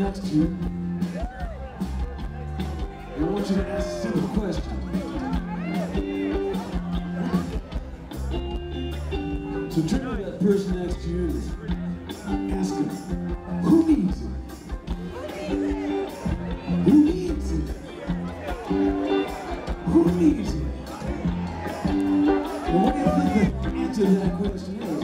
next to you, I want you to ask a simple question. So turn to that person next to you and ask them, who needs it? Who needs it? Who needs it? Well, what do you think the answer to that question is?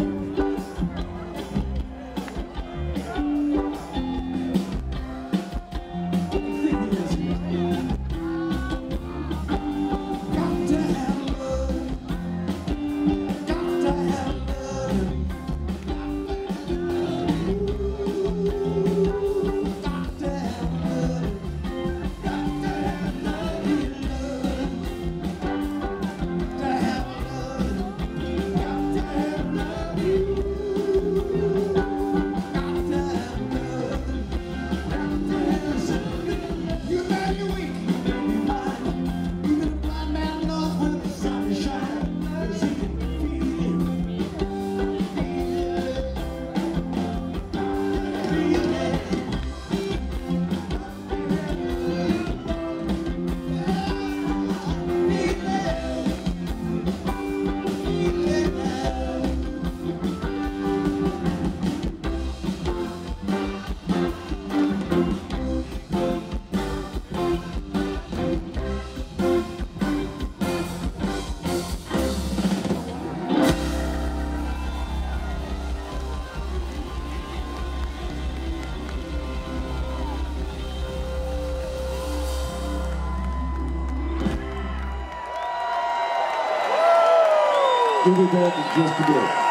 We'll be back in just a bit.